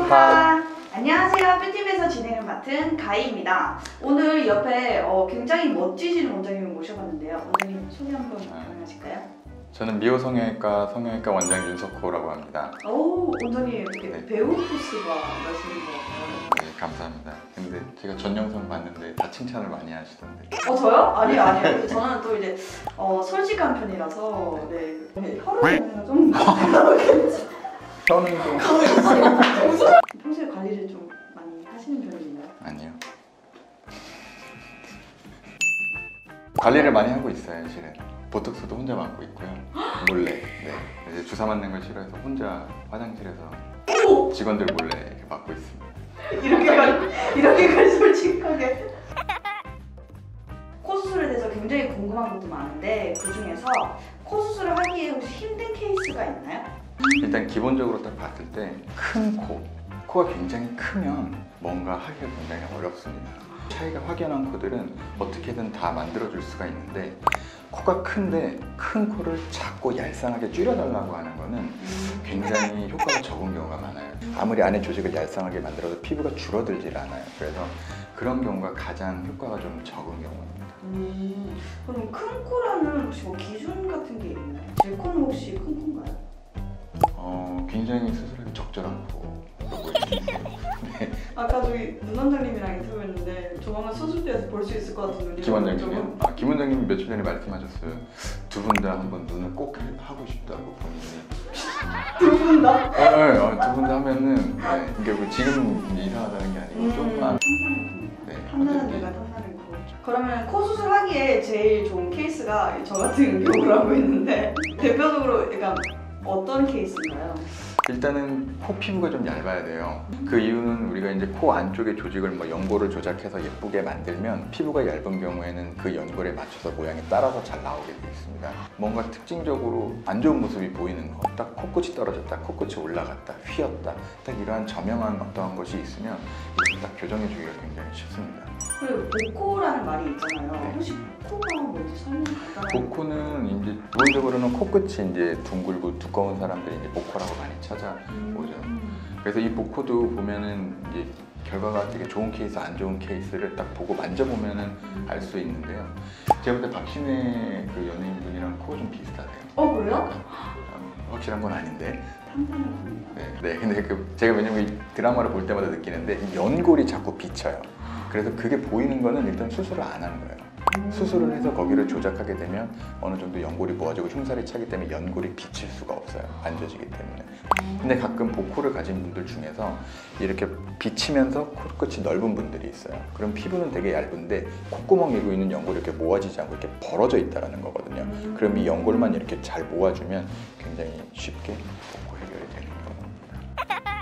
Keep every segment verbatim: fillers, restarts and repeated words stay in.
스파. 안녕하세요. 뷰티비에서 진행을 맡은 가희입니다. 오늘 옆에 어, 굉장히 멋지신 원장님을 모셔봤는데요. 원장님 소개 한번 가능하실까요? 저는 미호 성형외과 성형외과 원장 윤석호라고 합니다. 오, 원장님 이렇게 네. 배우 포스가 나시는 것 같아요. 네, 감사합니다. 근데 제가 전 영상 봤는데 다 칭찬을 많이 하시던데. 어, 저요? 아니요, 아니요. 저는 또 이제 어, 솔직한 편이라서 네, 혈액이 좀 저는 좀 평소에 관리를 좀 많이 하시는 편인가요? 아니요. 관리를 많이 하고 있어요, 실은. 보톡스도 혼자 맞고 있고요. 몰래. 네. 이제 주사 맞는 걸 싫어해서 혼자 화장실에서 직원들 몰래 이렇게 맞고 있습니다. 이렇게까지 이렇게까지 솔직하게. 코 수술에 대해서 굉장히 궁금한 것도 많은데 그 중에서 코 수술을 하기에 혹시 힘든 케이스가 있나요? 일단 기본적으로 딱 봤을 때 큰 코, 코가 굉장히 크면 뭔가 하기가 굉장히 어렵습니다. 차이가 확연한 코들은 어떻게든 다 만들어줄 수가 있는데 코가 큰데 큰 코를 작고 얄쌍하게 줄여달라고 하는 거는 굉장히 효과가 적은 경우가 많아요. 아무리 안에 조직을 얄쌍하게 만들어도 피부가 줄어들질 않아요. 그래서 그런 경우가 가장 효과가 좀 적은 경우입니다. 음, 그럼 큰 코라는 혹시 뭐 기준 같은 게 있나요? 제 코는 혹시 큰 코인가요? 어, 굉장히 수술하기 적절한 코라고 해주세요. 네. 아까 저기 눈 원장님이랑 인터뷰했는데 조만간 수술대에서 볼 수 있을 것 같은 눈이 김 원장님이요? 아, 김 원장님이 며칠 전에 말씀하셨어요. 두 분 다 한번 눈을 꼭 하고 싶다고 본인이. 두 분 다? 네, 두 분 다 하면은 네, 그러니까 지금 이상하다는 게 아니고 음, 좀만 네, 네, 탐나는 데가 탐나는 코. 그러면 코 수술하기에 제일 좋은 케이스가 저 같은 경우라고 있는데 대표적으로 약간 어떤 케이스인가요? 일단은 코 피부가 좀 얇아야 돼요. 그 이유는 우리가 이제 코 안쪽의 조직을 뭐 연골을 조작해서 예쁘게 만들면 피부가 얇은 경우에는 그 연골에 맞춰서 모양이 따라서 잘 나오게 되어 있습니다. 뭔가 특징적으로 안 좋은 모습이 보이는 거, 딱 코끝이 떨어졌다, 코끝이 올라갔다, 휘었다, 딱 이러한 저명한 어떠한 것이 있으면 이렇게 딱 교정해주기가 굉장히 쉽습니다. 그리고 복코라는 말이 있잖아요. 네. 혹시 복코가 뭔지 설명 간단하게. 복코는 이제 기본적으로는 코끝이 이제 둥글고 두꺼운 사람들이 이제 복코라고 많이 찾아오죠. 그래서 이 복코도 보면은 이제 결과가 되게 좋은 케이스, 안 좋은 케이스를 딱 보고 만져보면은 알 수 있는데요. 제가 볼 때 박신혜 그 연예인분이랑 코가 좀 비슷하대요. 어, 그래요? 확실한 건 아닌데. 탐나는 네, 네. 근데 그 제가 왜냐면 이 드라마를 볼 때마다 느끼는데 이 연골이 자꾸 비쳐요. 그래서 그게 보이는 거는 일단 수술을 안 하는 거예요. 수술을 해서 거기를 조작하게 되면 어느 정도 연골이 모아지고 흉살이 차기 때문에 연골이 비칠 수가 없어요. 만져지기 때문에. 근데 가끔 복코를 가진 분들 중에서 이렇게 비치면서 코끝이 넓은 분들이 있어요. 그럼 피부는 되게 얇은데 콧구멍 이고 있는 연골이 이렇게 모아지지 않고 이렇게 벌어져 있다는 거거든요. 그럼 이 연골만 이렇게 잘 모아주면 굉장히 쉽게 복코 해결이 되는 겁니다.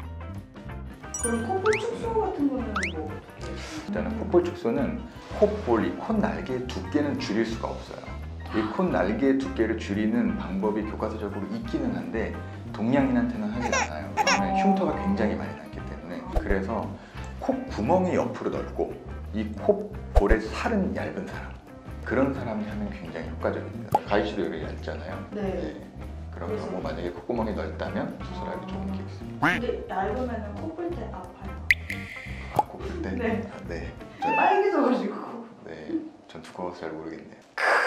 그럼 코볼 축소 같은 거는 뭐 어떻게? 일단은 콧볼 축소는 콧볼, 이 콧날개의 두께는 줄일 수가 없어요. 이 콧날개의 두께를 줄이는 방법이 교과서적으로 있기는 한데 동양인한테는 하지 않아요. 왜냐면 흉터가 굉장히 많이 났기 때문에. 그래서 콧구멍이 옆으로 넓고 이 콧볼의 살은 얇은 사람, 그런 사람이 하면 굉장히 효과적입니다. 가희 씨도 여기 얇잖아요. 네. 네. 그런 경우 만약에 콧구멍이 넓다면 수술하기 좋은 케이스. 근데 얇으면 코볼 때 아파요. 아, 콧볼 때? 네. 네. 저 빨개져가지고. 네. 전 두꺼워서 잘 모르겠네요.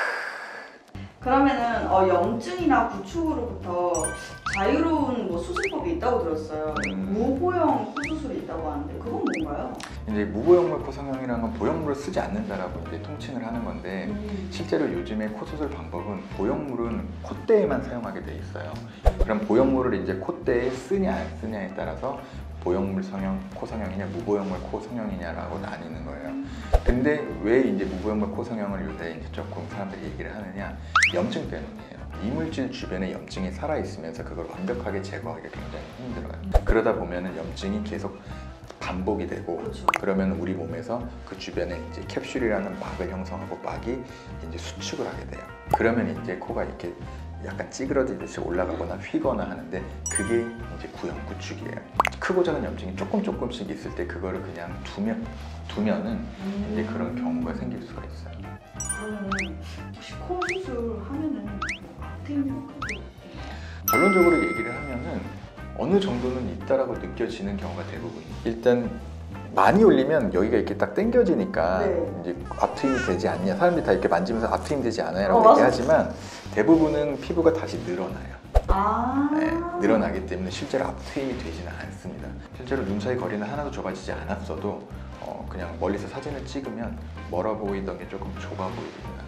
그러면은 어, 염증이나 구축으로부터 자유로운 뭐 수술법이 있다고 들었어요. 음. 무보형 코 수술이 있다고 하는데 그건 뭔가요? 이제 무보형물 코 성형이라는 건 보형물을 쓰지 않는다라고 이제 통칭을 하는 건데 음. 실제로 요즘에 코 수술 방법은 보형물은 콧대에만 사용하게 돼 있어요. 그럼 보형물을 이제 콧대에 쓰냐 안 쓰냐에 따라서 보형물 성형, 코 성형이냐 무보형물 코 성형이냐라고 나뉘는 거예요. 근데 왜 이제 무보형물 코 성형을 요새 이제 조금 사람들이 얘기를 하느냐? 염증 때문이에요. 이물질 주변에 염증이 살아있으면서 그걸 완벽하게 제거하기가 굉장히 힘들어요. 그러다 보면은 염증이 계속 반복이 되고 그렇죠. 그러면 우리 몸에서 그 주변에 이제 캡슐이라는 막을 형성하고 막이 이제 수축을 하게 돼요. 그러면 이제 코가 이렇게 약간 찌그러지듯이 올라가거나 휘거나 하는데 그게 이제 구형 구축이에요. 크고 작은 염증이 조금 조금씩 있을 때 그거를 그냥 두면 두면은 음. 이제 그런 경우가 생길 수가 있어요. 그러면 혹시 코 수술 하면은 뭐 앞트임 효과도 결론적으로 얘기를 하면은 어느 정도는 있다라고 느껴지는 경우가 대부분이에요. 일단 많이 올리면 여기가 이렇게 딱 당겨지니까 네. 이제 앞트임이 되지 않냐, 사람들이 다 이렇게 만지면서 앞트임 되지 않아요라고 어, 얘기하지만 대부분은 피부가 다시 늘어나요. 아. 네, 늘어나기 때문에 실제로 앞트임이 되지는 않습니다. 실제로 눈 사이 거리는 하나도 좁아지지 않았어도 어, 그냥 멀리서 사진을 찍으면 멀어 보이던 게 조금 좁아 보입니다.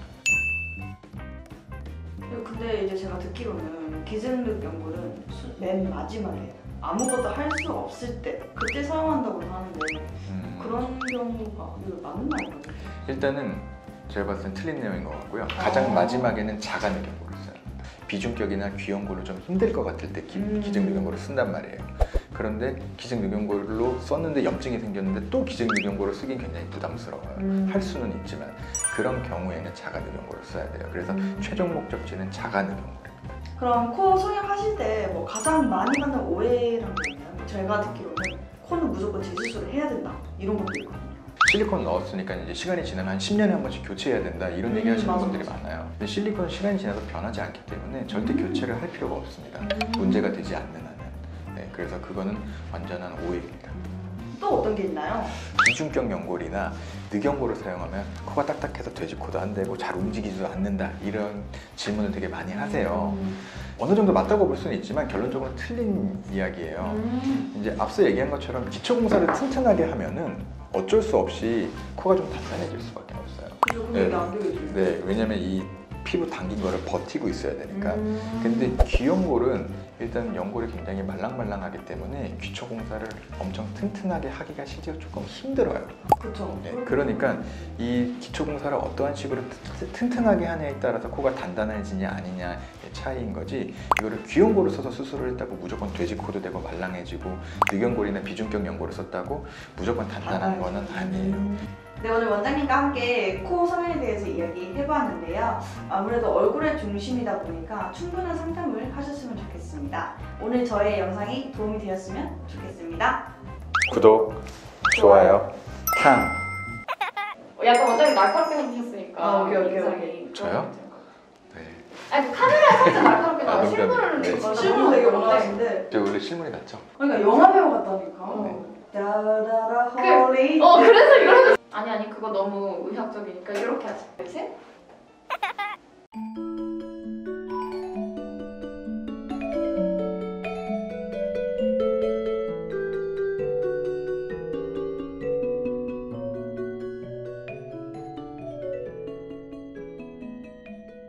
근데 이제 제가 듣기로는 기생력 연골은 수- 맨 마지막에 아무것도 할 수 없을 때 그때 사용한다고 하는데 음, 그런 경우가 이거 맞는 말인가요? 일단은 제가 봤을 땐 틀린 내용인 것 같고요. 가장 아. 마지막에는 자가늑연골을 써요. 비중격이나 귀연골로 좀 힘들 것 같을 때 기, 음. 기증늑연골을 쓴단 말이에요. 그런데 기증늑연골로 썼는데 염증이 생겼는데 또 기증늑연골을 쓰긴 굉장히 부담스러워요. 음. 할 수는 있지만 그런 경우에는 자가늑연골을 써야 돼요. 그래서 음. 최종 목적지는 자가늑연골입니다. 그럼 코 성형하실 때 뭐 가장 많이 받는 오해라는 게 있나요? 제가 듣기로는 코는 무조건 재수술을 해야 된다 이런 것도 있거든요. 실리콘 넣었으니까 이제 시간이 지나면 한 십 년에 한 번씩 교체해야 된다 이런 음, 얘기 하시는 맞아, 분들이 맞아. 많아요. 근데 실리콘은 시간이 지나서 변하지 않기 때문에 절대 음. 교체를 할 필요가 없습니다. 음. 문제가 되지 않는 한은. 네, 그래서 그거는 완전한 오해입니다. 또 어떤 게 있나요? 비중격 연골이나 늑연골을 사용하면 코가 딱딱해서 돼지코도 안 되고 잘 움직이지도 않는다 이런 질문을 되게 많이 하세요. 음. 어느 정도 맞다고 볼 수는 있지만 결론적으로 틀린 이야기예요. 음. 이제 앞서 얘기한 것처럼 기초공사를 튼튼하게 하면은 어쩔 수 없이 코가 좀 단단해질 수밖에 없어요. 그죠, 근데 이게 안 되겠죠. 네, 왜냐면 이 피부 당긴 거를 버티고 있어야 되니까. 음. 근데 귀연골은 일단 연골이 굉장히 말랑말랑하기 때문에 기초공사를 엄청 튼튼하게 하기가 실제로 조금 힘들어요. 그렇죠. 네, 그러니까 이 기초공사를 어떠한 식으로 튼- 튼튼하게 하냐에 따라서 코가 단단해지냐 아니냐의 차이인 거지, 이거를 귀연골을 써서 수술을 했다고 무조건 돼지코도 되고 말랑해지고 늑연골이나 비중격 연골을 썼다고 무조건 단단한 거는 아니에요. 네, 오늘 원장님과 함께 코 성형에 대해서 이야기해보았는데요. 아무래도 얼굴의 중심이다 보니까 충분한 상담을 하셨으면 좋겠습니다. 오늘 저의 영상이 도움이 되었으면 좋겠습니다. 구독, 좋아요, 탕. 약간 원장님 날카롭게 해주셨으니까 아, 오케이, 오케이, 인상이 오케이. 저요? 네. 아니 그 카메라에 살짝 날카롭게 아, 나와. 농담이에요. 실물을 네. 좀 실물 되게 원하시는데 저 원래 실물이 낫죠? 그러니까 영화 배우 같다니까. 어. 다다라 그- 홀리. 어 그래서 이런 아니 아니 그거 너무 의학적이니까 이렇게 하자. 셋?